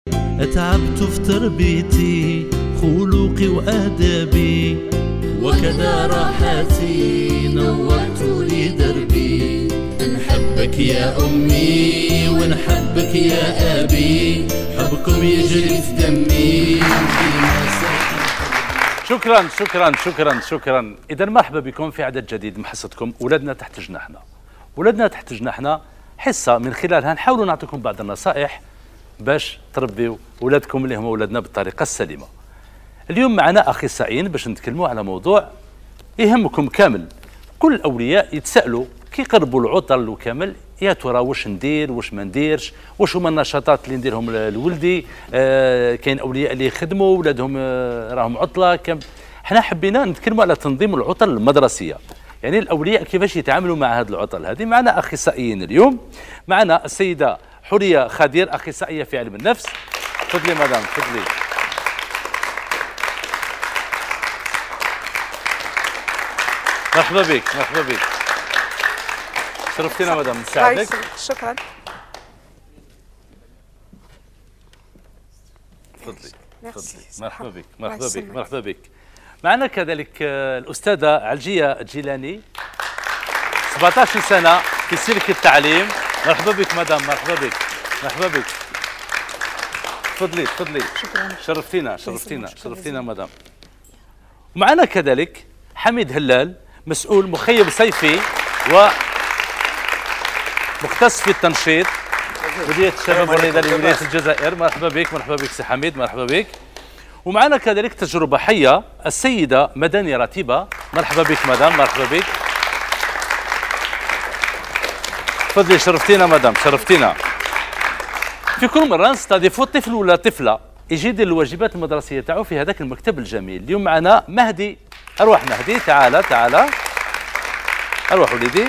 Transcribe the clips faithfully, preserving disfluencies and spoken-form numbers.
تعبت في تربيتي خلقي وآدابي وكذا راحتي نورت لي دربي. نحبك يا أمي ونحبك يا أبي، حبكم يجري في دمي. شكرا شكرا شكرا شكرا. إذا مرحبا بكم في عدد جديد من حصتكم ولادنا تحت جناحنا. ولادنا تحت جناحنا حصة من خلالها نحاول نعطيكم بعض النصائح باش تربيوا ولادكم اللي هم ولادنا بالطريقة السليمة. اليوم معنا أخصائيين باش نتكلموا على موضوع يهمكم كامل. كل الأولياء يتسألوا كي يقربوا العطل وكامل، يا ترى واش ندير واش ما نديرش، واش هما النشاطات اللي نديرهم لولدي. آه كاين أولياء اللي يخدموا ولادهم آه راهم عطلة. كم حنا حبينا نتكلموا على تنظيم العطل المدرسية، يعني الأولياء كيفاش يتعاملوا مع هذه العطل هذه. معنا أخصائيين اليوم. معنا السيدة حورية خدير، أخصائية في علم النفس. تفضلي مدام تفضلي. مرحبا بك مرحبا بك، شرفتينا مدام. نساعدك. شكرا. تفضلي تفضلي. مرحبا بك مرحبا بك مرحبا بك. معنا كذلك الأستاذة علجية الجيلاني، سبعطاش سنة في سلك التعليم. مرحبا بك مدام مرحبا بك مرحبا بك. تفضلي تفضلي. شكرا. شرفتينا شرفتينا شرفتينا مدام. ومعنا كذلك حميد هلال، مسؤول مخيم صيفي ومختص في التنشيط مديرية الشباب والرياضة لولاية الجزائر. مرحبا بك مرحبا بك سي حميد مرحبا بك. ومعنا كذلك تجربة حية السيدة مدني راتبة. مرحبا بك مدام مرحبا بك. تفضلي شرفتينا مدام شرفتينا. في كل مرة نستضيفوا طفل ولا طفلة يجي يدير الواجبات المدرسية تاعو في هذاك المكتب الجميل. اليوم معنا مهدي. أروح مهدي، تعال تعال أروح وليدي.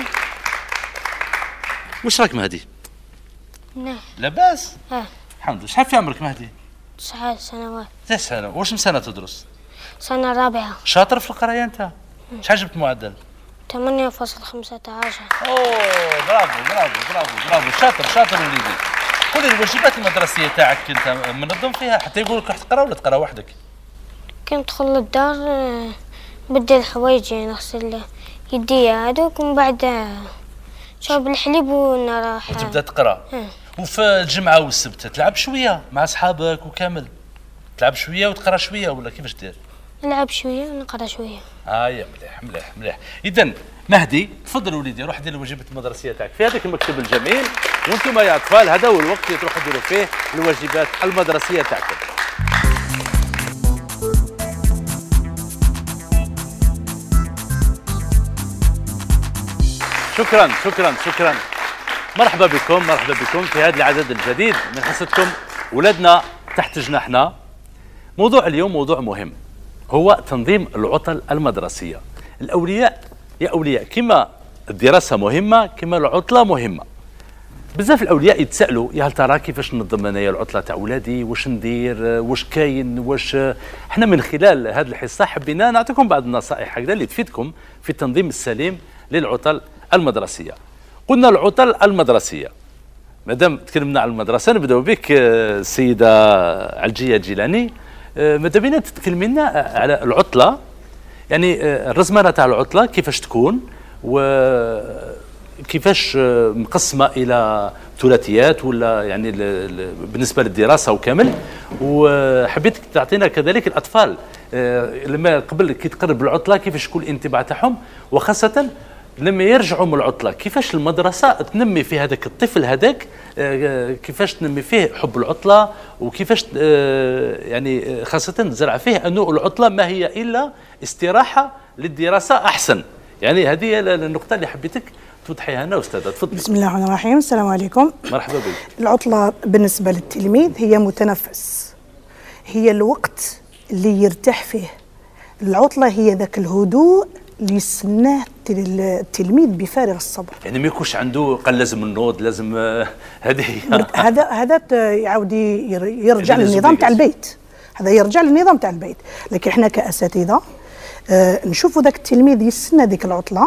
واش راك مهدي؟ نعم. لاباس؟ اه الحمد لله. شحال في عمرك مهدي؟ تسع سنوات. تسع سنوات. واش من سنة تدرس؟ سنة رابعة. شاطر في القراية أنت؟ شحال جبت معدل؟ ثمانية فاصل خمسة عشر. أوه برافو برافو برافو برافو. شاطر شاطر وليدي. قولي الواجبات المدرسية تاعك أنت منظم فيها حتى يقول لك روح تقرا ولا تقرا وحدك؟ كي ندخل للدار بدل حوايجي، نغسل يدي هذوك ومن بعد شرب الحليب ونروح وتبدا تقرا. وفي الجمعة والسبت تلعب شوية مع أصحابك وكامل؟ تلعب شوية وتقرا شوية ولا كيفاش دير؟ نلعب شوية ونقرا شوية. اه يا مليح مليح مليح. إذا مهدي تفضل وليدي، روح دير الواجبات المدرسية تاعك في هذاك المكتب الجميل، وانتم يا أطفال هذا هو الوقت اللي تروحوا ديروا فيه الواجبات المدرسية تاعكم. شكرا شكرا شكرا. مرحبا بكم مرحبا بكم في هذا العدد الجديد من حصتكم ولادنا تحت جناحنا. موضوع اليوم موضوع مهم، هو تنظيم العطل المدرسية. الأولياء يا أولياء كما الدراسة مهمة كما العطلة مهمة. بزاف الأولياء يتسألوا يا هل ترى كيفاش ننظم انايا العطلة تاع ولادي، واش ندير، واش كاين، واش. احنا من خلال هذه الحصة حبينا نعطيكم بعض النصائح هكذا اللي تفيدكم في التنظيم السليم للعطل المدرسية. قلنا العطل المدرسية، مادام تكلمنا على المدرسة نبداو بك السيدة علجية الجيلاني. ماذا بينا تتكلمي لنا على العطلة، يعني الرزمنة تاع العطلة كيفاش تكون وكيفاش مقسمة إلى ثلاثيات ولا يعني بالنسبة للدراسة وكامل. وحبيتك تعطينا كذلك الأطفال لما قبل كي تقرب العطلة كيفاش يكون الانطباع تاعهم، وخاصة لما يرجعوا من العطلة كيفاش المدرسة تنمي في هذاك الطفل هذاك، كيفاش تنمي فيه حب العطلة، وكيفاش يعني خاصة تزرع فيه أنه العطلة ما هي إلا استراحة للدراسة أحسن. يعني هذه النقطة اللي حبيتك توضحيها لنا أستاذة. تفضلي. بسم الله الرحمن الرحيم. السلام عليكم. مرحبا بك. العطلة بالنسبة للتلميذ هي متنفس، هي الوقت اللي يرتاح فيه. العطلة هي ذاك الهدوء اللي يستناه التلميذ بفارغ الصبر. يعني ما يكونش عنده قال لازم النوض لازم هذه هذا هذا يعاود يرجع للنظام تاع البيت، هذا يرجع للنظام تاع البيت. لكن احنا كأساتذة آه نشوفوا ذاك التلميذ يستنى ذيك العطلة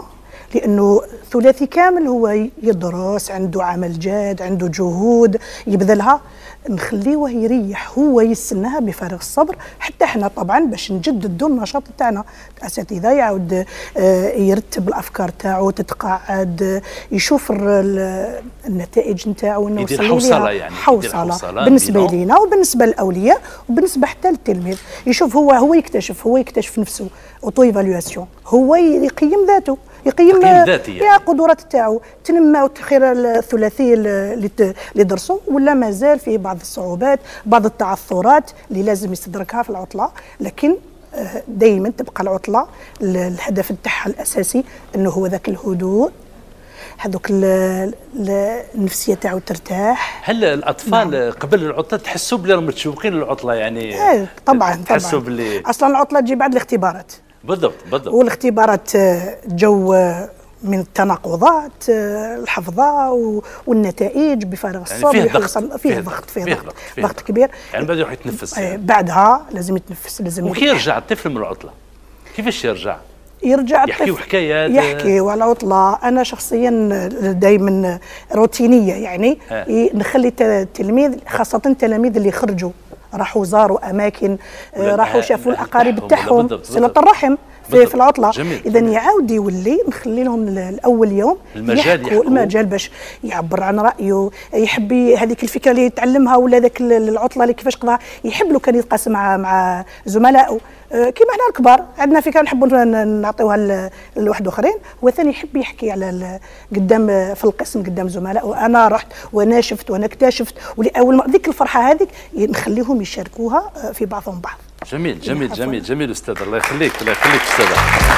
لانه ثلاثي كامل هو يدرس، عنده عمل جاد، عنده جهود يبذلها، نخليوه يريح، هو يستناها بفارغ الصبر. حتى احنا طبعا باش نجددوا النشاط تاعنا، الاساتذه يعاود يرتب الافكار تاعو، تتقاعد، يشوف النتائج نتاعو، انه يدير حوصله، يعني حوصله, حوصلة بالنسبه لينا وبالنسبه للاولياء وبالنسبه حتى للتلميذ. يشوف هو هو يكتشف هو يكتشف نفسه، اوتو ايفالواسيون، هو يقيم ذاته، يقيم ذاتي يعني. قدرات تاعو، تنمى وتخير الثلاثي اللي اللي درسوا، ولا مازال فيه بعض الصعوبات، بعض التعثرات اللي لازم يستدركها في العطله. لكن دائما تبقى العطله الهدف تاعها الاساسي انه هو ذاك الهدوء، هذوك النفسيه تاعو ترتاح. هل الاطفال نعم. قبل العطله تحسوا بلي راهم متشوقين للعطله يعني؟ ايه طبعا تحسوا طبعا بلي اصلا العطله تجي بعد الاختبارات. بالضبط بالضبط. والاختبارات جو من التناقضات، الحفظه والنتائج بفارغ الصبر، يعني فيه ضغط فيه, فيه ضغط فيه, فيه ضغط, ضغط, فيه ضغط كبير. يعني بعد يروح يتنفس يعني. بعدها لازم يتنفس، لازم وكي يرجع الطفل من العطله؟ كيفاش يرجع؟ يرجع يحكيوا حكايات، يحكي على عطله. انا شخصيا دائما روتينيه، يعني آه. نخلي التلميذ، خاصه التلاميذ اللي خرجوا راحوا زاروا اماكن، راحوا شافوا الاقارب تاعهم، صله الرحم في, في العطله، اذا يعاود يولي نخلي لهم الاول يوم المجال يحكوا المجال باش يعبر عن رايه، يحب هذيك الفكره اللي يتعلمها ولا ذاك العطله اللي كيفاش قضاها، يحب له كان يتقاسم مع مع زملائه كيما احنا الكبار عندنا فكره نحبوا نعطيوها لواحد اخرين، وثاني يحب يحكي على قدام في القسم قدام زملائه، انا رحت وانا شفت وانا اكتشفت، ولاول ما ذيك الفرحه هذيك نخليهم يشاركوها في بعضهم بعض. جميل جميل جميل جميل استاذ، الله يخليك الله يخليك استاذ.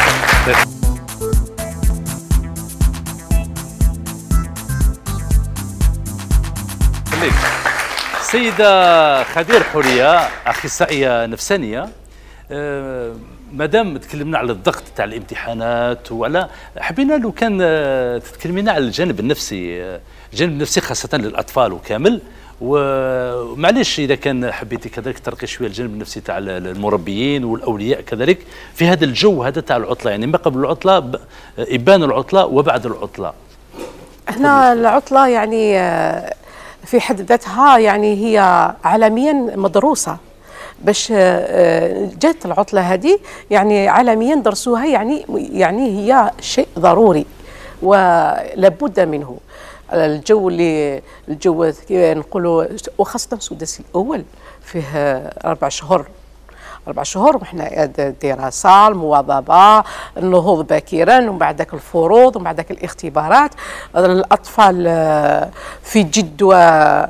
خليك السيده خدير حوريه، اخصائيه نفسانيه. أه مادام تكلمنا على الضغط تاع الامتحانات وعلى، حبينا لو كان تتكلمينا على الجانب النفسي، الجانب النفسي خاصه للاطفال وكامل، ومعليش اذا كان حبيتي كذلك ترقي شويه الجانب النفسي تاع المربيين والاولياء كذلك في هذا الجو هذا تاع العطله، يعني ما قبل العطله، ابان العطله وبعد العطله. هنا العطله يعني في حد ذاتها يعني هي عالميا مدروسه، باش جات العطله هذه يعني عالميا درسوها، يعني يعني هي شيء ضروري ولابد منه. الجو اللي الجو نقولوا، وخاصه السداسي الاول فيه اربع شهور اربع شهور وحنا الدراسه، المواظبه، النهوض باكرا، ومن بعد ذاك الفروض، ومن بعد ذاك الاختبارات، الاطفال في جد و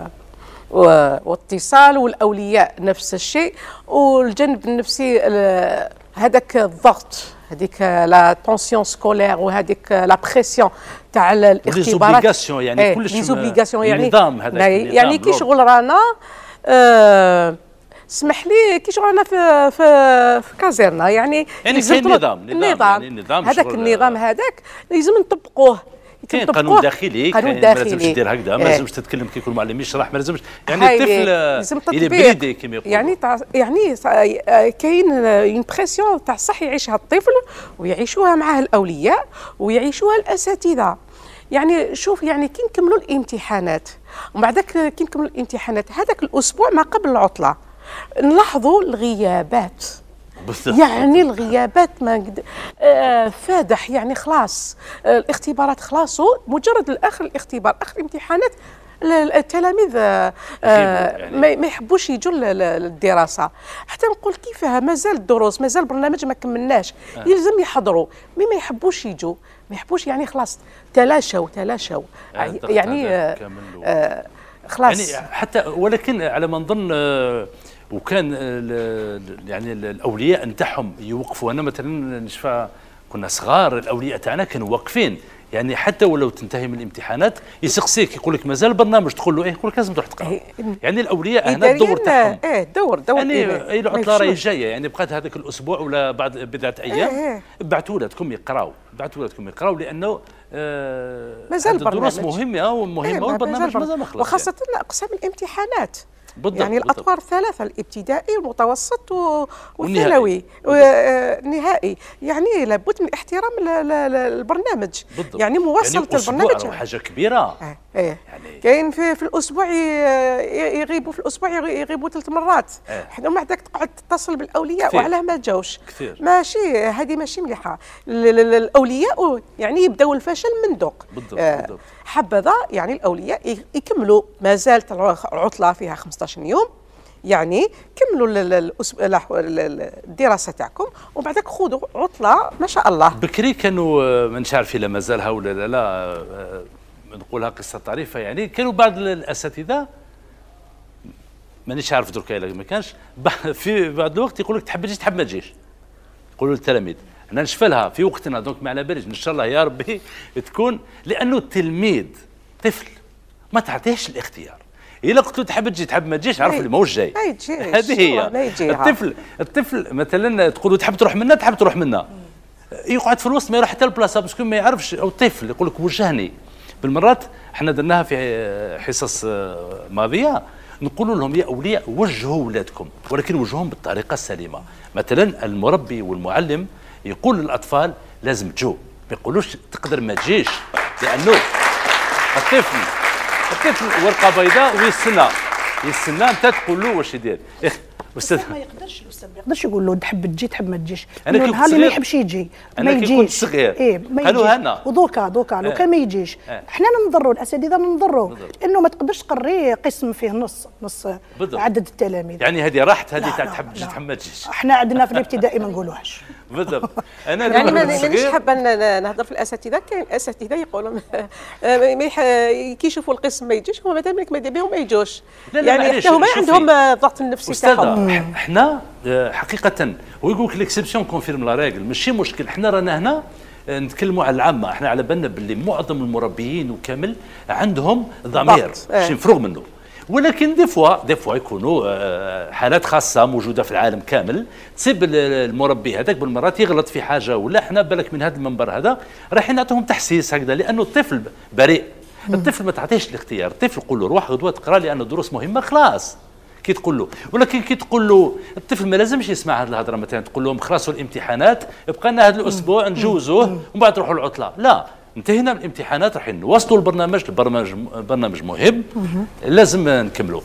واتصال، والاولياء نفس الشيء، والجانب النفسي هذاك الضغط، هذيك لا طونسيون سكولير، وهذيك لا بريسيون تاع الاختبارات، يعني ايه كلش ليزوبليغاسيون، يعني النظام هذاك يعني كي شغل رانا آه اسمح لي كي شغل رانا في في في كازيرنا، يعني يعني كاين نظام النظام يعني هذاك النظام هذاك لازم نطبقوه. كاين قانون داخلي، قانون داخلي، ما لازمش دير هكذا، ما لازمش تتكلم كي يكون معلم يشرح، ما لازمش يعني الطفل اللي بريدي كما يقولوا، يعني تع... يعني كاين اون بريسيون تاع صح يعيشها الطفل ويعيشوها معاه الاولياء ويعيشوها الاساتذه. يعني شوف، يعني كي نكملوا الامتحانات ومن بعد كي نكملوا الامتحانات هذاك الاسبوع ما قبل العطله نلاحظوا الغيابات، يعني الغيابات ما قد... آه فادح، يعني خلاص آه الاختبارات خلاصوا، مجرد الاخر الاختبار اخر الامتحانات التلاميذ آه يعني ما يحبوش يجوا للدراسه، حتى نقول كيفاه مازال الدروس مازال البرنامج ما كملناش، آه. يلزم يحضروا، مي ما يحبوش يجوا، ما يحبوش، يعني خلاص تلاشوا تلاشوا آه يعني آه آه خلاص يعني حتى، ولكن على ما نظن آه وكان يعني الاولياء نتاعهم يوقفوا. انا مثلا نشفى كنا صغار، الاولياء تاعنا كانوا واقفين، يعني حتى ولو تنتهي من الامتحانات يسقسيك يقول لك مازال البرنامج، تقول له ايه يقول لك لازم تروح تقرا. يعني الاولياء هنا الدور تاعهم ايه دور دور يعني اي العطله راهي جايه، يعني بقات هذاك الاسبوع ولا بعد بضعه ايام إيه بعثوا ولادكم يقراوا، بعثوا ولادكم يقراوا، لانه آه مازال الدروس مهمه ومهمه والبرنامج مازال ما خلص، وخاصه يعني. اقسام الامتحانات بالضبط يعني بالضبط. الاطوار الثلاثه، الابتدائي والمتوسط و- والنهائي. والثانوي والنهائي. يعني لابد من احترام ال- ال- ال- البرنامج. بالضبط. يعني مواصله يعني أسبوع البرنامج راه حاجه كبيره. اه ايه يعني- كاين في, في الاسبوع ي- يغيبوا في الاسبوع يغ- يغيبوا ثلاث مرات. اه. حنا ومع ذاك تقعد تتصل بالاولياء كثير. وعلاه ما جاوش. كثير. ماشي، هذه ماشي مليحه. ال- ال- الاولياء يعني يبداو الفشل من دوق. بالضبط، آه، بالضبط. حبذا يعني الاولياء ي- يكملوا، ما زالت العطله فيها خمسطاش يوم، يعني كملوا ال- ال- الأسب- لا، ال- ال- الدراسه تاعكم وبعدك خذوا عطله ما شاء الله. بكري كانوا آه، مانيش عارف الا مازالها ولا لا لا، آه، نقولها قصه طريفه. يعني كانوا بعض الاساتذه مانيش عارف دركا الا ما كانش ب- في بعض الوقت يقول لك تحب تجي تحب ما تجيش، يقولوا للتلاميذ. انا نشفى لها في وقتنا دونك ما على باليش، ان شاء الله يا ربي تكون، لانه التلميذ طفل ما تعطيهش الاختيار. الا قلت له تحب تجي تحب ما تجيش، عرف ما- اللي ماهوش جاي. ما يجيش، هذه هي ما يجيها. الطفل. الطفل مثلا تقول له تحب تروح منا تحب تروح منا، يقعد في الوسط ما يروح حتى البلاصه باسكو ما يعرفش. او الطفل يقول لك وجهني. بالمرات احنا درناها في حصص ماضيه، نقول لهم يا اولياء وجهوا اولادكم، ولكن وجههم بالطريقه السليمه. مثلا المربي والمعلم يقول للاطفال لازم تجوا، ما يقولوش تقدر ما تجيش، لانه الطفل الطفل ورقه بيضاء ويستنى يستنى انت تقول له واش يدير. استاذ ما يقدرش الاستاذ ما يقدرش يقول له تحب تجي تحب ما تجيش. أنا إنه كي النهار كنت اللي ما صغير- يحبش يجي أنا ما كي كنت يجيش. صغير ايه ما قالوا يجيش. هنا. ودوكا دوكا لو آه. كان ما يجيش آه. احنا نضروا الاساتذه نضروا، بالضبط. لانه ما تقدرش تقري قسم فيه نص نص بالضبط. عدد التلاميذ. يعني هذه راحت، هذه لا، تاع لا، تحب تجي لا. تحب ما تجيش. احنا عندنا في الابتدائي ما نقولوهاش. بالضبط. انا يعني لما ما- كنت مانيش صغير- حابه ن- نهضر في الاساتذه. كاين اساتذه يقولوا ما- ما يح- كي يشوفوا القسم ما يجيش هما مادام لك ماذا بهم ما يجوش. لا، لا، يعني معليش، حتى هما شوفي. عندهم الضغط النفسي تاعهم. استاذ احنا آه، حقيقه هو يقول لك ليكسيبسيون كونفيرم لا ريغل، ماشي مشكل. احنا رانا هنا آه، نتكلموا على العامه. احنا على بالنا باللي معظم المربيين وكامل عندهم ضمير ضغط، آه. شي مفروغ منه، ولكن دي فوا دي فوا يكونوا آه، حالات خاصه موجوده في العالم كامل، تصيب ال- المربي هذاك بالمرات يغلط في حاجه، ولا احنا بالك من هذا المنبر هذا رايحين نعطيهم تحسيس هكذا، لانه الطفل بريء. الطفل ما تعطيش الاختيار، الطفل قول له روح غدوه تقرا لانه دروس مهمه خلاص كي تقول له. ولكن كي تقول له الطفل ما لازمش يسمع هذه الهضره، مثلا تقول لهم خلاصوا الامتحانات بقى لنا هذا الاسبوع نجوزوه ومن بعد نروحوا العطله، لا انتهينا من الامتحانات رايحين نواصلوا البرنامج. البرنامج البرنامج مهم لازم نكملوا.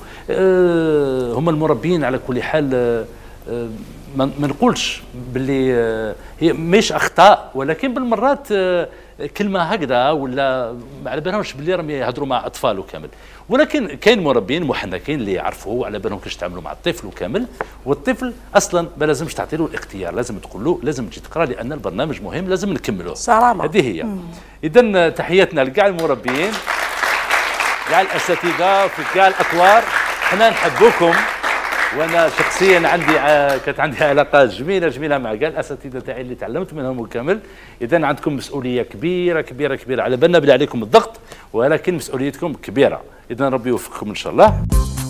أه هم المربيين على كل حال أه أه ما ما نقولش باللي أه هي مش اخطاء، ولكن بالمرات أه كلمه هكذا ولا ما على بالهمش باللي راهم يهضروا مع اطفال وكامل. ولكن كاين مربين محنكين اللي يعرفوا على بالهم كيفاش يتعاملوا مع الطفل وكامل. والطفل اصلا ما لازمش تعطي له الاختيار، لازم تقول له لازم تجي تقرا لان البرنامج مهم لازم نكمله. صرامة. هذه هي. اذا تحياتنا لكاع المربيين، كاع الاساتذه في كاع الاطوار، حنا نحبوكم. وانا شخصيا عندي ع... كانت عندي علاقات جميله جميله مع كاع الاساتذه تاعي اللي تعلمت منهم وكامل. اذا عندكم مسؤوليه كبيره كبيره كبيره، على بالنا بلي عليكم الضغط، ولكن مسؤوليتكم كبيره. اذا ربي يوفقكم ان شاء الله.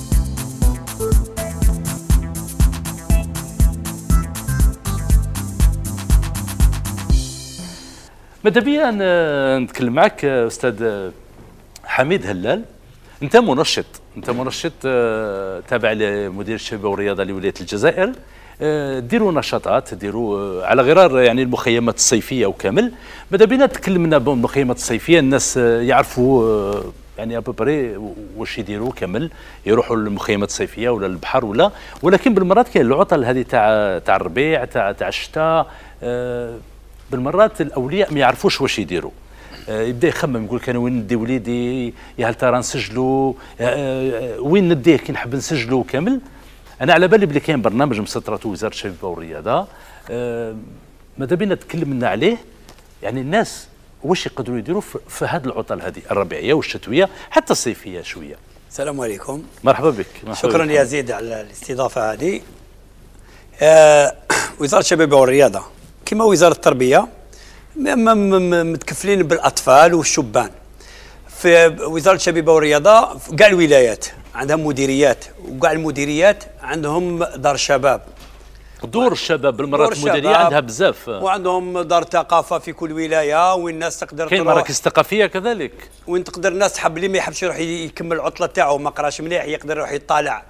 ماذا بيا نتكلم معك استاذ حميد هلال. انت منشط، انت منشط آه، تابع لمدير الشباب والرياضه لولايه الجزائر. آه، ديروا نشاطات، ديروا آه، على غرار يعني المخيمات الصيفيه وكامل. ماذا بينا تكلمنا بالمخيمات الصيفيه، الناس آه، يعرفوا آه، يعني ابوبري واش يديروا كامل، يروحوا للمخيمات الصيفيه ولا البحر ولا. ولكن بالمرات كاين العطل هذه تاع تاع الربيع تاع تاع الشتاء، آه، بالمرات الاولياء ما يعرفوش واش يديروا. آه، يبدا يخمم يقول انا وين ندي وليدي، يا هل ترى نسجلوا، آه، آه، وين نديه كي نحب نسجلوا كامل. انا على بالي بلي كاين برنامج مسطرته وزاره الشباب والرياضه، آه، ماذا بينا تكلم لنا عليه، يعني الناس واش يقدروا يديروا في, في هذه العطل هذه الربيعيه والشتويه حتى الصيفيه شويه. السلام عليكم. مرحبا بك. مرحبا شكرا بك. يا زيد على الاستضافه هذه. آه وزاره الشباب والرياضه كما وزاره التربيه م- م- متكفلين بالاطفال والشبان. في وزاره الشباب والرياضه في كاع الولايات عندهم مديريات، وكاع المديريات عندهم دار شباب. دور الشباب بالمرات دور المديريه الشباب. عندها بزاف. وعندهم دار ثقافه في كل ولايه وين الناس تقدر كاين تروح، مراكز ثقافيه كذلك. وين تقدر الناس تحب اللي ما يحبش يروح يكمل العطله تاعو ما قراش مليح يقدر يروح يطالع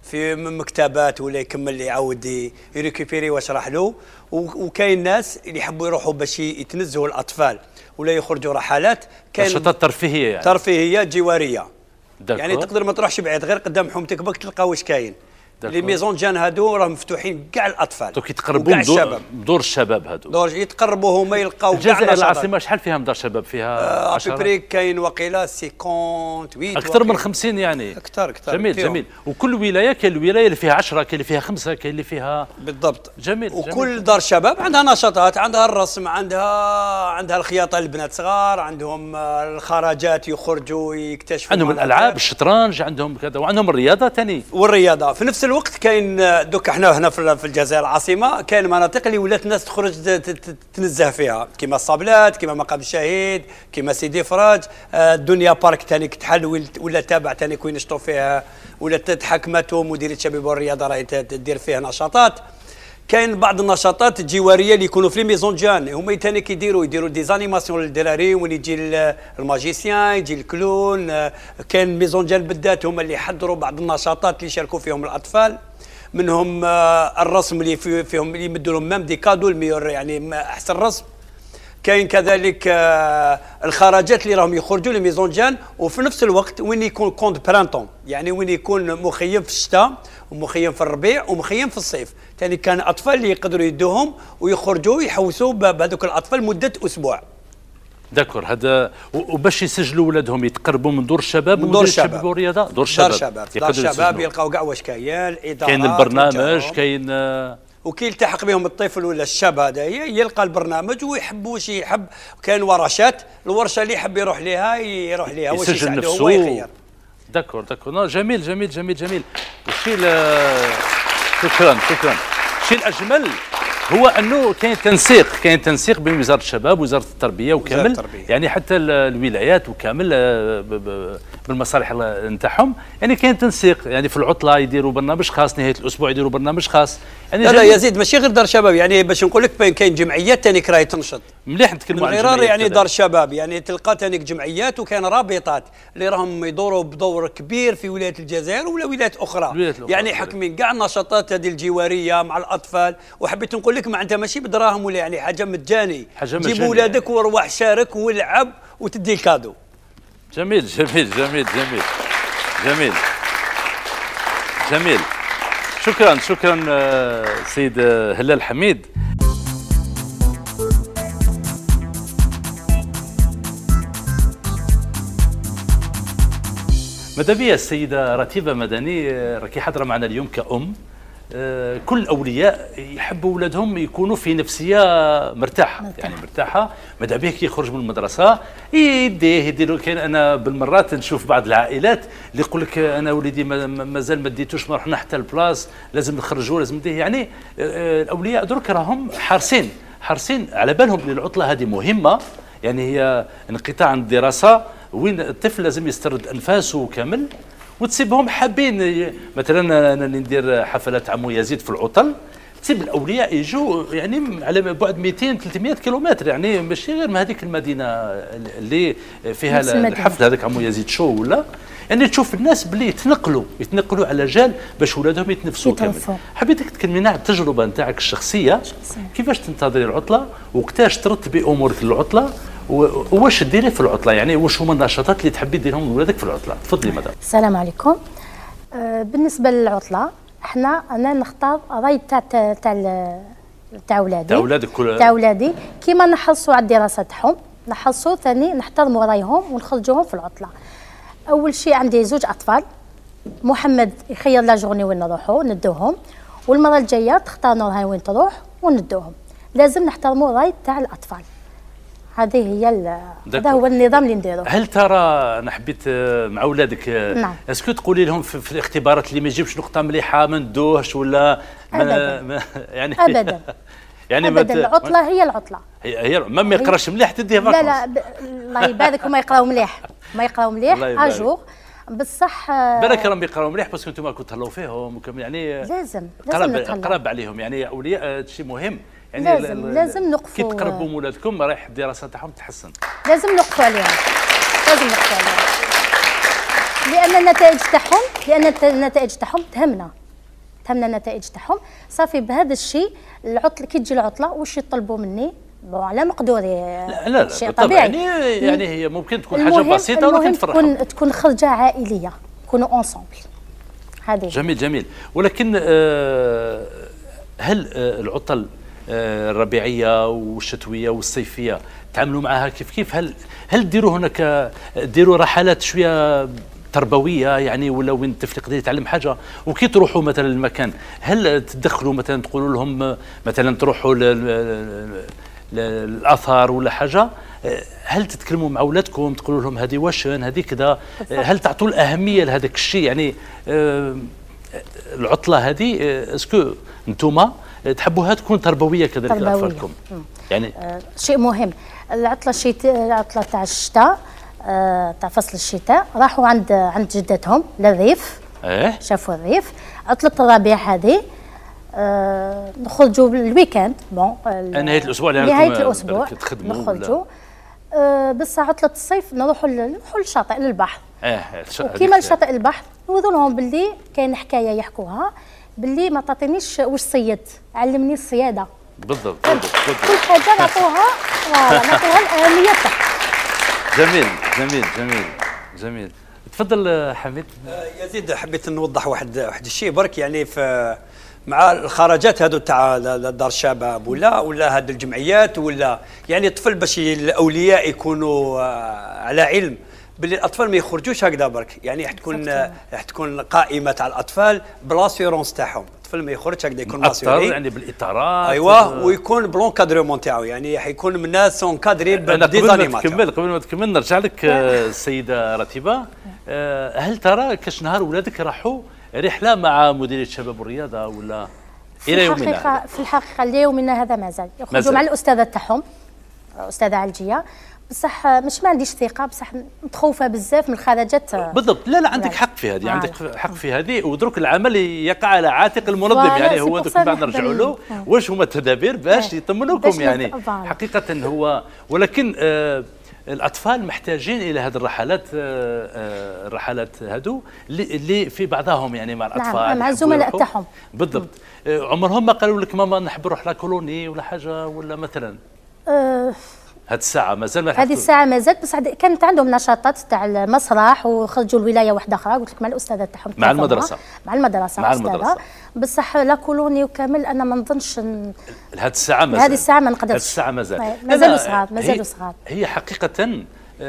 في مكتبات ولا يكمل اللي يعاود يريكوبيري ويشرح له. وكاين ناس اللي يحبوا يروحوا باش يتنزهوا الاطفال ولا يخرجوا رحلات. كاين نشاطات ترفيهيه يعني ترفيهيه جواريه. داكور. يعني تقدر ما تروحش بعيد، غير قدام حومتك باك تلقى واش كاين. لي ميزون جان هادو راهم مفتوحين كاع الاطفال. دوك يتقربوا من دور الشباب هادو. دور يتقربوا هما يلقاو الجزائر العاصمه شحال فيها مدار شباب؟ فيها عشرة ابري كاين وقيله خمسين ثمانين اكثر من خمسين يعني. اكثر اكثر جميل فيهم. جميل. وكل ولايه كاين الولايه اللي فيها عشرة، كاين اللي فيها خمسة، كاين اللي فيها بالضبط. جميل. وكل جميل. دار شباب عندها نشاطات، عندها الرسم، عندها عندها الخياطه للبنات صغار، عندهم الخراجات يخرجوا يكتشفوا، عندهم الالعاب الشطرنج، عندهم كذا، وعندهم الرياضه ثاني. والرياضه في نفس الوقت كاين دوك احنا هنا في الجزائر العاصمه كاين مناطق اللي ولات الناس تخرج تنزه فيها، كيما الصابلات، كيما مقام الشهيد، كيما سيدي فراج. الدنيا بارك ثاني تحل ولا تابع ثاني كوين ينشطوا فيها، ولا تحكمتهم مديريه الشباب والرياضه راهي تدير فيها نشاطات. كاين بعض النشاطات الجواريه اللي يكونوا في ميزون جان، هما ثاني كيديروا يديروا دي زانيماسيون للدراري، وين يجي الماجيسيان، يجي الكلون. كاين ميزون جان بالذات هما اللي يحضروا بعض النشاطات اللي يشاركوا فيهم الاطفال، منهم الرسم اللي فيهم اللي يمدوا لهم مام دي كادو الميور يعني احسن رسم. كاين كذلك الخراجات اللي راهم يخرجوا لي ميزون جان، وفي نفس الوقت وين يكون كونت برانتون، يعني وين يكون مخيم في الشتاء ومخيم في الربيع ومخيم في الصيف. ثاني كان اطفال اللي يقدروا يدوهم ويخرجوا يحوسوا بهذوك الاطفال مده اسبوع. داكور. هذا وباش يسجلوا ولادهم يتقربوا من دور الشباب من دور الشباب والرياضه. دور الشباب دار الشباب دار الشباب يلقاو كاع واش كاين الاداره، كاين البرنامج، كاين وكي يلتحق بهم الطفل ولا الشاب هذا يلقى البرنامج ويحب واش يحب. كاين ورشات، الورشه اللي يحب يروح لها يروح لها واش يساعدوه هو يخير. داكور داكور. جميل جميل جميل جميل. الشيء شكرا شكرا. الشيء الاجمل هو انه كاين تنسيق، كاين تنسيق بين وزاره الشباب ووزاره التربيه وكامل التربية. يعني حتى الولايات وكامل بالمصالح نتاعهم، يعني كاين تنسيق. يعني في العطله يديروا برنامج خاص، نهايه الاسبوع يديروا برنامج خاص. يعني لا لا يزيد ماشي غير دار شباب، يعني باش نقول لك كاين جمعيات ثاني راهي تنشط. مليح نتكلموا على غير يعني دار شباب، يعني تلقى ثاني جمعيات وكاين رابطات اللي راهم يدوروا بدور كبير في ولايه الجزائر ولا ولايات اخرى. ولايات يعني حاكمين كاع النشاطات هذه الجواريه مع الاطفال. وحبيت نقول لك معناتها ماشي بدراهم ولا يعني حاجه مجاني، جيب ولادك يعني. وروح شارك والعب وتدي الكادو. جميل جميل جميل جميل جميل جميل. شكرا شكرا سيد هلال حميد. ماذا بيا السيدة رتيبة مدني، راكي حاضرة معنا اليوم كأم. كل الاولياء يحبوا اولادهم يكونوا في نفسيه مرتاحه، مرتاح. يعني مرتاحه. ماذا به كي يخرج من المدرسه يديه يديروا. كاين انا بالمرات نشوف بعض العائلات اللي يقول لك انا وليدي مازال ما ديتوش، ما رحنا حتى البلاص، لازم نخرجوه لازم نديه. يعني الاولياء درك راهم حارسين حارسين على بالهم ان العطله هذه مهمه. يعني هي انقطاع عن الدراسه وين الطفل لازم يسترد انفاسه كامل، وتسيبهم حابين. مثلا انا ندير حفلات عمو يزيد في العطل، تسيب الاولياء يجوا يعني على بعد مئتين ثلاثمئة كيلومتر، يعني ماشي غير من هذيك المدينه اللي فيها الحفل هذاك عمو يزيد شو ولا. يعني تشوف الناس باللي يتنقلوا يتنقلوا على جال باش ولادهم يتنفسوا كامل. حبيتك تكلمينا على التجربه نتاعك الشخصيه، كيفاش تنتظري العطله وقتاش ترتبي امورك للعطله واش ديري في العطله، يعني واش هما النشاطات اللي تحبي ديرهم لولادك في العطله؟ تفضلي مدام. السلام عليكم. آه بالنسبه للعطله احنا انا نختار راي تاع تاع تاع ولادي تاع ولادك كل تاع ولادي كيما نحرصوا على الدراسه تاعهم، نحرصوا ثاني نحترموا رايهم ونخرجوهم في العطله. اول شيء عندي زوج اطفال، محمد يخير لا جورني وين نروحوا ندوهم، والمره الجايه تختار نورهان وين تروح وندوهم. لازم نحترموا راي تاع الاطفال. هذه هي هذا هو النظام اللي نديروه. هل ترى انا حبيت مع اولادك نعم. اسكو تقولي لهم في, في الاختبارات اللي ما يجيبش نقطه مليحه ما ندوهش ولا ابدا ما يعني ابدا يعني ابدا العطله هي العطله. هي هي ما يقراش مليح تديه لا لا ب... الله يبارك هما يقراو مليح ما يقراو مليح اجور بصح بالك راهم يقراو مليح باسكو انتم راكم تهلاو فيهم يعني لازم لازم قراب عليهم يعني اولياء شيء مهم. يعني لازم لازم نقفوا كي تقربوا من ولادكم رايح الدراسه تاعهم تحسن. لازم نقفوا عليهم لازم نقفوا عليهم لان النتائج تاعهم لان النتائج تاعهم تهمنا تهمنا النتائج تاعهم. صافي بهذا الشيء العطل كي تجي العطله واش يطلبوا مني بون على مقدوري. لا لا شيء بالطبع طبيعي. يعني يعني هي ممكن تكون حاجه بسيطه ولكن تفرحهم. تكون تكون خرجه عائليه نكونوا اونسومبل. هذه جميل جميل. ولكن آه هل آه العطل آه الربيعيه والشتويه والصيفيه تعاملوا معها كيف كيف؟ هل هل ديروا هناك ديروا رحلات شويه تربويه يعني، ولا وين الطفل يقدر يتعلم حاجه؟ وكي تروحوا مثلا المكان هل تدخلوا مثلا تقولوا لهم مثلا تروحوا للاثار ولا حاجه؟ هل تتكلموا مع اولادكم تقولوا لهم هذه واشن هذه كذا؟ هل تعطوا الاهميه لهذاك الشيء يعني؟ العطله هذه اسكو انتم تحبوها تكون تربويه كذلك لاطفالكم؟ يعني آه شيء مهم. العطله الشتاء العطله تاع الشتاء آه تاع فصل الشتاء راحوا عند عند جدتهم للريف. ايه شافوا الريف. عطله الربيع هذه آه نخرجوا الويكاند بون نهايه الاسبوع اللي نهايه الاسبوع تخدموا نخرجوا. آه بس عطله الصيف نروحوا نروحوا للشاطئ للبحر. ايه وكيما لشاطئ البحر نوروا لهم باللي كاين حكايه يحكوها باللي ما تعطينيش واش صيد علمني الصياده. بالضبط بالضبط كل حاجه نعطوها نعطوها الاهميه تاعها. جميل جميل جميل جميل. تفضل حميد. يزيد حبيت نوضح واحد واحد الشيء برك يعني في مع الخرجات هذو تاع دار الشباب ولا ولا هذه الجمعيات ولا يعني الطفل باش الاولياء يكونوا على علم باللي الاطفال ما يخرجوش هكذا برك يعني راح تكون راح تكون قائمه تاع الاطفال بلاسيورونس تاعهم. الطفل ما يخرج هكذا يكون ماسيوري يعني بالاطارات. ايوه ويكون بلونكادرمون تاعو يعني حيكون من الناس اونكادري بديزانيمات. قبل ما تكمل قبل ما تكمل نرجع لك السيده رتيبه. هل ترى كاش نهار ولادك راحوا رحله مع مديريه الشباب والرياضه ولا الى يومنا هذا؟ في الحقيقه ليومنا هذا مازال يخرجوا مع الاستاذه تاعهم استاذه علجيه بصح مش ما عنديش ثقه بصح متخوفه بزاف من الخرجات. بالضبط. لا لا عندك حق في هذه عندك حق في هذه ودرك العمل يقع على عاتق المنظم يعني هو دوك بعد نرجعوا له واش هما التدابير باش يطمنوكم يعني حقيقه هو. ولكن آه الاطفال محتاجين الى هذه الرحلات آه الرحلات هذو اللي في بعضهم يعني مع الاطفال. نعم مع الزملاء تاعهم. بالضبط. آه عمرهم ما قالوا لك ماما نحب نروح لا كولوني ولا حاجه ولا مثلا؟ أه هذه الساعة مازال ما هذه الساعة مازال بس كانت عندهم نشاطات تاع المسرح وخرجوا الولاية واحدة أخرى قلت لك مع الأستاذة تاعهم مع المدرسة مع المدرسة مع المدرسة بصح لا كولوني وكامل أنا ما نظنش هذه الساعة مازال هذه الساعة ما نقدرش. هذه الساعة مازال مازالوا صغار مازالوا صغار. هي حقيقة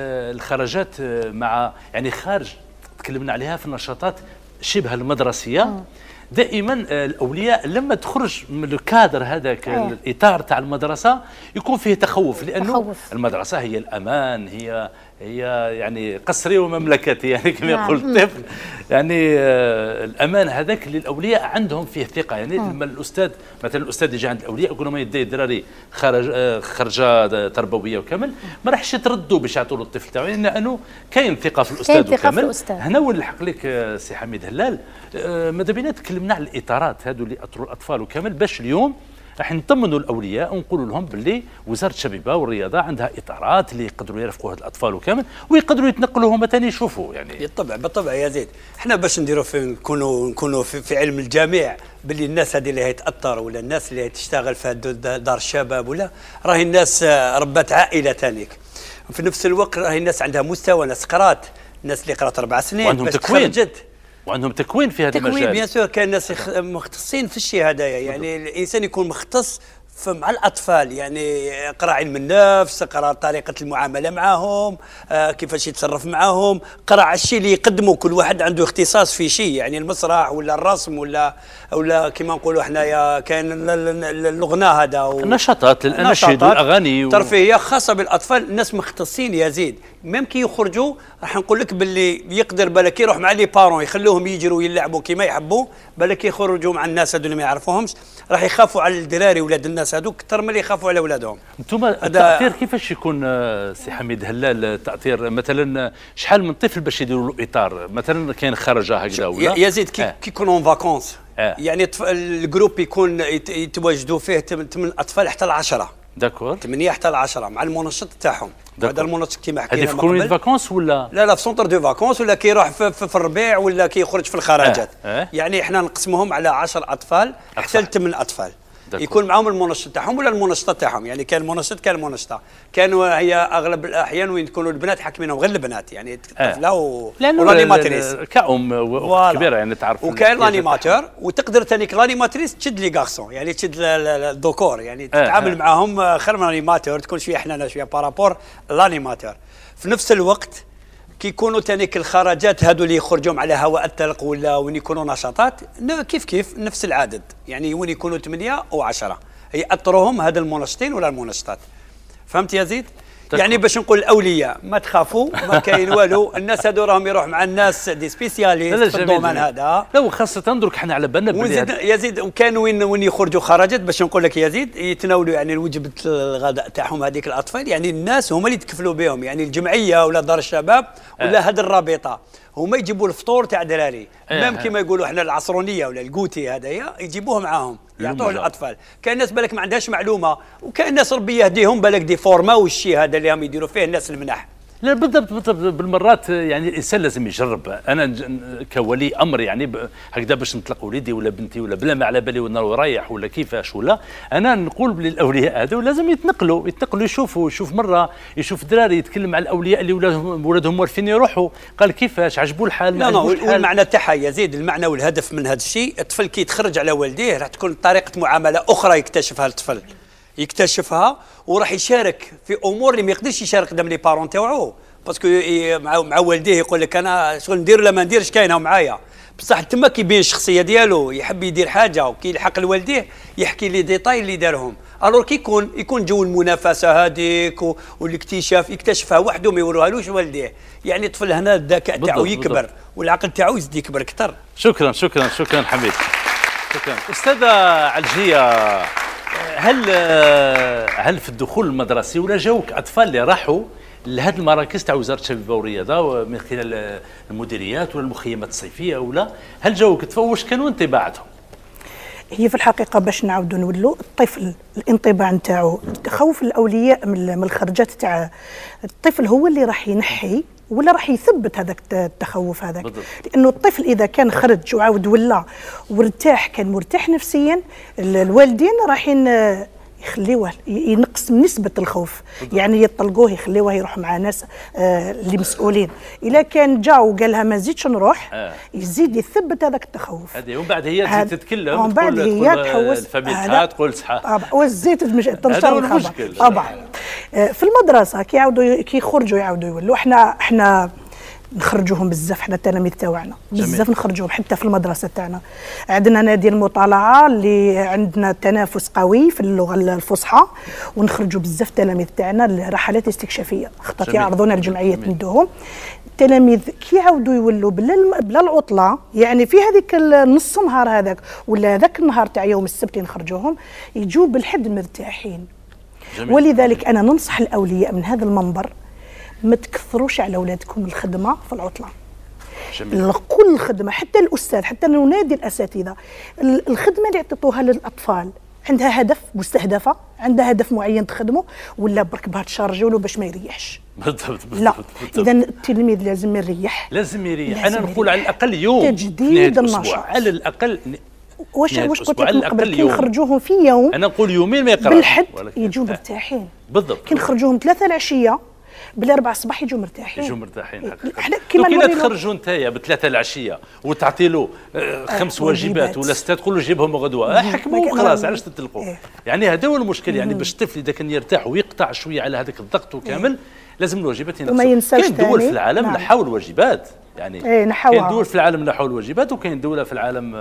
الخرجات مع يعني خارج تكلمنا عليها في النشاطات شبه المدرسية م. دائما الاولياء لما تخرج من الكادر هذاك أيه. الاطار تاع المدرسه يكون فيه تخوف لانه تخوف. المدرسه هي الامان هي هي يعني قصري ومملكتي يعني كما يقول الطفل يعني آه الامان هذاك اللي الاولياء عندهم فيه ثقه يعني لما الاستاذ مثلا الاستاذ يجي عند الاولياء يقول لهم يدي الدراري خرج آه خرجه تربويه وكامل ما راحش يتردوا باش يعطوا له الطفل تاعو لانه كاين ثقه في الاستاذ وكامل. هنا وين نلحق لك آه سي حميد هلال آه ماذا بينا تكلمنا على الاطارات هذو اللي اطروا الاطفال وكامل باش اليوم راح نطمنوا الاولياء ونقولوا لهم باللي وزاره الشباب والرياضه عندها اطارات اللي يقدروا يرافقوا هاد الاطفال وكامل ويقدروا يتنقلوا هما ثاني يشوفوا يعني. بالطبع بالطبع يا زيد احنا باش نديروا في نكونوا نكونوا في, في علم الجميع باللي الناس هذه اللي هي تاثر ولا الناس اللي هي تشتغل في دار الشباب ولا راهي الناس ربات عائله ثانيك في نفس الوقت راهي الناس عندها مستوى ناس قرات الناس اللي قرات اربع سنين وعندهم تكوين وعندهم تكوين في هذا المجال. تكوين بيان سور كاين ناس مختصين في الشيء هذايا يعني الانسان يكون مختص مع الاطفال يعني قرا علم النفس قرا طريقه المعامله معهم آه كيفاش يتصرف معهم قرا على الشيء اللي يقدمه كل واحد عنده اختصاص في شيء يعني المسرح ولا الرسم ولا ولا كما نقولوا حنايا كاين الغناء هذا النشاطات الاناشيد والاغاني و... ترفيهيه خاصه بالاطفال الناس مختصين يزيد ميم كي يخرجوا راح نقول لك باللي يقدر بالك يروح مع لي بارون يخلوهم يجروا يلعبوا كما يحبوا بالك يخرجوا مع الناس هذو اللي ما يعرفوهمش راح يخافوا على الدراري ولاد الناس هذوك اكثر من اللي يخافوا على اولادهم. انتم التاثير كيفاش يكون سي حميد هلال التاثير مثلا شحال من طفل باش يديروا له اطار مثلا كاين خرجه هكذا ولا يزيد كي, آه. كي يكونوا فاكونس آه. يعني الجروب يكون يتواجدوا فيه ثمان اطفال حتى العشرة داكور. ثمانية حتى ل عشرة مع المنشط تاعهم. هذا المنشط كيما حكينا هذه في كولوني دو فاكونس ولا؟ لا لا في سونتر دو فاكونس ولا كيروح في, في, في الربيع ولا كيخرج في الخراجات. آه. آه. يعني احنا نقسموهم على عشرة اطفال حتى لثمان اطفال. دكو. يكون معهم المنشط تاعهم ولا المنشطه تاعهم، يعني كان المنشط كان المنشطه، كانوا هي اغلب الاحيان وين يكونوا البنات حاكمينهم غير البنات، يعني الطفله و والانيماتريس كأم كبيره يعني تعرف. وكان الانيماتور وتقدر ثانيك الانيماتريس تشد لي غارسون، يعني تشد الذكور، يعني تتعامل آه. معاهم خير من الانيماتور، تكون شويه حنانه شويه بارابور الانيماتور. في نفس الوقت كي يكونوا تانيك الخرجات هذو اللي يخرجوهم على هواء الطلق ولا وين يكونوا نشاطات كيف كيف نفس العدد، يعني وين يكونوا ثمانية أو عشرة يأطروهم هذا المنشطين ولا المنشطات. فهمت يا زيد؟ يعني باش نقول الاولياء ما تخافوا ما كاين والو، الناس هذو راهم يروح مع الناس دي سبيسياليست في الدومان هذا. لا وخاصه درك حنا على بالنا وزيد يا زيد وكانوا وين وين يخرجوا خرجت باش نقول لك يا زيد يتناولوا يعني وجبه الغداء تاعهم هذيك الاطفال، يعني الناس هما اللي يتكفلوا بهم، يعني الجمعيه ولا دار الشباب ولا هذه الرابطه هما يجيبوا الفطور تاع دراري، ميم كيما يقولوا احنا العصرونيه ولا الكوتي هذايا يجيبوه معاهم يعطوه للاطفال. كاين ناس بالك ما عندهاش معلومه، وكاين ناس ربي يهديهم بالك دي فورما والشيء هذا اللي هم يديروا فيه الناس المنح. لا بالضبط بالضبط بالمرات يعني الانسان لازم يجرب. انا كولي امر يعني هكذا باش نطلق وليدي ولا بنتي ولا بلا ما على بالي وين رايح ولا كيفاش ولا، انا نقول للاولياء هذو لازم يتنقلوا يتنقلوا يشوفوا يشوف مره يشوف دراري يتكلم مع الاولياء اللي ولادهم ولادهم وارفين يروحوا، قال كيفاش عجبوا الحال. لا لا والمعنى تاعها يزيد المعنى والهدف من هذا الشيء، الطفل كي يتخرج على والديه راح تكون طريقه معامله اخرى يكتشفها الطفل، يكتشفها وراح يشارك في امور اللي ما يقدرش يشارك قدام لي بارون تاوعو، باسكو مع مع والديه يقول لك انا شغل ندير ولا ما نديرش كاينه معايا، بصح تما كيبين الشخصيه ديالو يحب يدير حاجه وكي يلحق لوالديه يحكي لي ديتاي اللي دارهم. الور كي يكون يكون جو المنافسه هذيك والاكتشاف يكتشفها وحده ما يوروهالوش والديه، يعني الطفل هنا الذكاء تاعو يكبر والعقل تاعو يزيد يكبر اكثر. شكرا شكرا شكرا حميد. شكرا استاذه علجيه، هل هل في الدخول المدرسي ولا جاوك اطفال اللي راحوا لهذه المراكز تاع وزاره الشباب والرياضه من خلال المديريات ولا المخيمات الصيفيه ولا هل جاوك تفوش كانوا انطباعاتهم؟ هي في الحقيقه باش نعاودوا نولوا الطفل الانطباع نتاعو، خوف الاولياء من الخرجات تاع الطفل هو اللي راح ينحي ولا راح يثبت هذاك التخوف هذاك، لانه الطفل اذا كان خرج وعاود ولا وارتاح كان مرتاح نفسيا الوالدين رايحين يخليوه ينقص من نسبه الخوف، يعني يطلقوه يخليوه يروح مع ناس آه اللي مسؤولين. اذا كان جا وقال لها ما زيدش نروح آه. يزيد يثبت هذاك التخوف. هذه ومن بعد هي تزيد تتكلم ومن بعد هي تحوس الفاميليا تقول صحه والزيت تنشر الخبر طبعا. آه في المدرسه كي يعاودوا كي يخرجوا يعاودوا يولوا احنا احنا نخرجوهم بزاف، حنا التلاميذ تاعنا بزاف نخرجوهم حتى في المدرسه تاعنا. عندنا نادي المطالعه اللي عندنا تنافس قوي في اللغه الفصحى، ونخرجوا بزاف تلاميذ تاعنا لرحلات استكشافيه خاطر يعرضونا الجمعيات ندوهم. التلاميذ كي يعاودوا يولوا بلا بلا العطله، يعني في هذيك النص نهار هذاك ولا هذاك النهار تاع يوم السبت نخرجوهم يجوا بالحد مرتاحين. جميل. ولذلك انا ننصح الاولياء من هذا المنبر ما تكثروش على اولادكم الخدمه في العطله. جميل. كل الخدمه حتى الاستاذ حتى ننادي الاساتذه الخدمه اللي عطيتوها للاطفال عندها هدف مستهدفه، عندها هدف معين تخدمه ولا برك باه تشارجوا له باش ما يريحش. بالضبط لا اذا التلميذ لازم يريح لازم يريح. انا نقول على الاقل يوم تجديد النشاط على الاقل. واش واش قلت لك قبل كي نخرجوهم في يوم انا نقول يومين ما يقراش بالحد يجوا مرتاحين. بالضبط. كي نخرجوهم ثلاثه العشيه بالاربع الصباح يجوا مرتاحين. يجوا مرتاحين احنا كيما كي تخرجوا نتايا بثلاثه العشيه وتعطي له خمس واجبات ولا سته تقول له جيبهم غدوه حكموا وخلاص علاش تتلقوا. يعني هذا هو المشكل. يعني باش الطفل اذا كان يرتاح ويقطع شويه على هذاك الضغط وكامل لازم الواجبات ينقصوا. كاين دول في العالم نعم. نحاول الواجبات يعني كاين دول في العالم نحاول الواجبات، وكاين دوله في العالم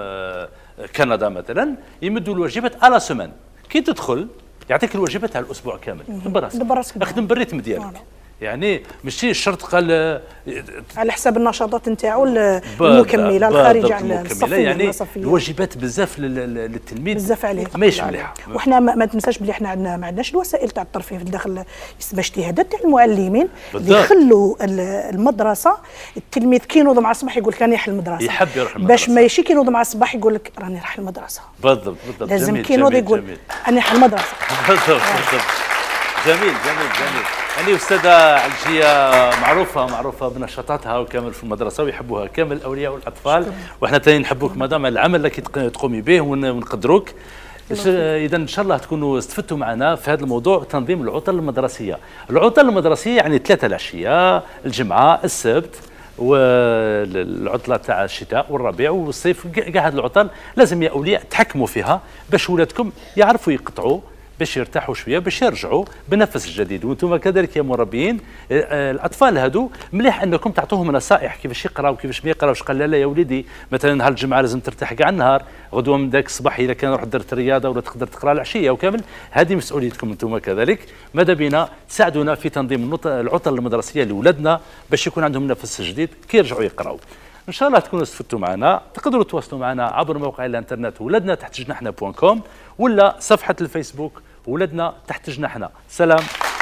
كندا مثلا يمدوا الواجبات على سمان. كي تدخل يعطيك الواجبات على الاسبوع كامل براسك اخدم بالريتم ديالك. يعني ماشي الشرط قال على حساب النشاطات نتاعو المكمله الخارجه عن الصفيه. يعني الواجبات بزاف للتلميذ بزاف عليه ماشي مليحه. وحنا ما تنساش بلي حنا عندنا ما عندناش الوسائل تاع الترفيه في الداخل، يسمى اجتهادات تاع المعلمين اللي يخلوا المدرسه التلميذ كي ينوض مع الصباح يقول لك راني رايح المدرسه، يحب يروح المدرسه باش ماشي كي ينوض مع الصباح يقول لك راني رايح المدرسه. بالضبط بالضبط. لازم كي ينوض يقول راني رايح المدرسه. بالضبط بالضبط. جميل جميل جميل. يعني أستاذة علجية معروفة معروفة بنشاطاتها وكامل في المدرسة ويحبوها كامل الأولياء والأطفال، وإحنا تاني نحبوك مدام العمل اللي تقومي به ونقدروك. إذا إن شاء الله تكونوا استفدتوا معنا في هذا الموضوع، تنظيم العطل المدرسية. العطل المدرسية يعني ثلاثة العشية، الجمعة، السبت، والعطله تاع الشتاء والربيع والصيف. كاع هذه العطل لازم يا اولياء تحكموا فيها باش ولادكم يعرفوا يقطعوا، باش يرتاحوا شويه، باش يرجعوا بنفس جديد. وانتم كذلك يا مربيين الاطفال هادو مليح انكم تعطوهم نصائح كيفاش يقراوا وكيفاش ما يقراوش. قال لا لا يا وليدي مثلا نهار الجمعه لازم ترتاح كاع النهار، غدوه من ذاك الصباح اذا كان روح درت الرياضه ولا تقدر تقرا العشيه وكامل. هذه مسؤوليتكم انتم كذلك. ماذا بينا تساعدونا في تنظيم العطل المدرسيه لاولادنا باش يكون عندهم نفس جديد كي يرجعوا يقراوا. ان شاء الله تكونوا استفدتوا معنا. تقدروا تواصلوا معنا عبر موقع الانترنت ولدنا تحت جناحنا بوان كوم ولا صفحه الفيسبوك ولدنا تحت جناحنا. سلام.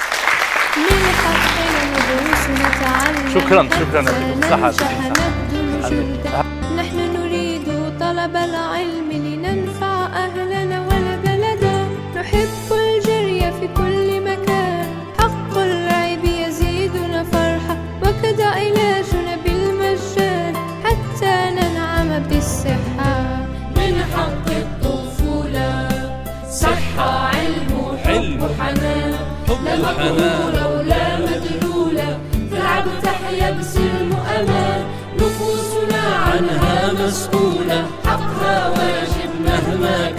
شكرا شكرا يعطيكم الصحة. نحن نريد طلب العلم لننفع أهلنا والبلد، نحب الجري في كل مكان، حق العيب يزيدنا فرحة، وكذا علاجنا بالمجان حتى ننعم بالصحة. من حق الطفولة صحة علم وحب وحنان، لا مقهورة ولا مدلولة، تلعب تحيا بسلم وأمان، نفوسنا عنها مسؤولة، حقها واجب مهما